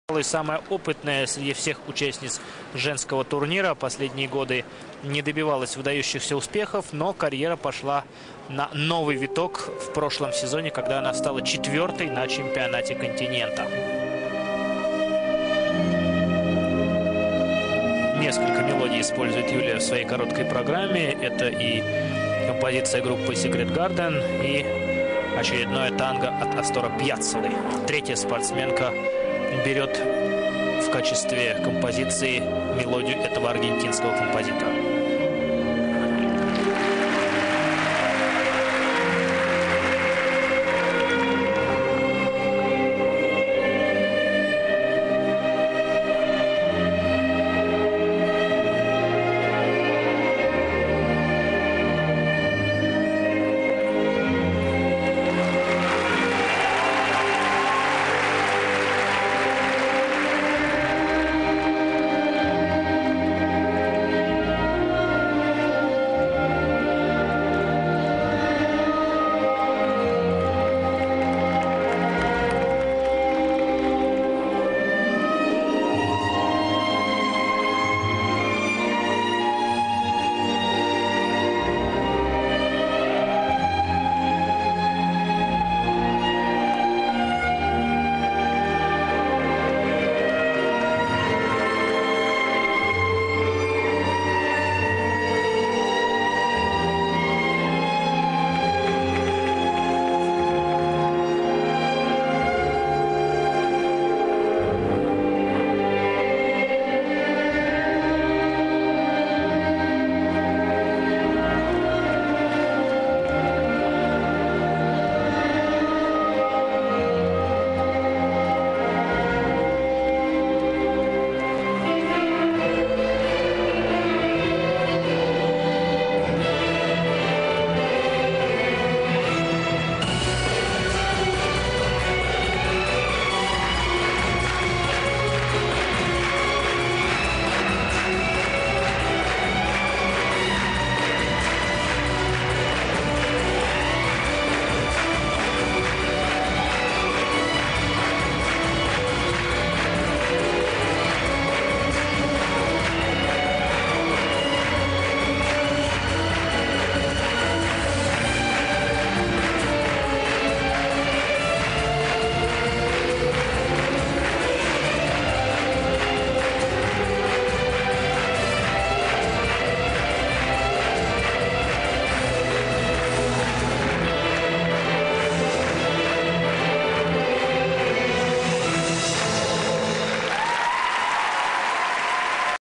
Самая опытная среди всех участниц женского турнира. Последние годы не добивалась выдающихся успехов, но карьера пошла на новый виток в прошлом сезоне, когда она стала 4-й на чемпионате континента. Несколько мелодий использует Юлия в своей короткой программе. Это и композиция группы Secret Garden, и очередное танго от Астора Пьяццолы. Третья спортсменка берет в качестве композиции мелодию этого аргентинского композитора.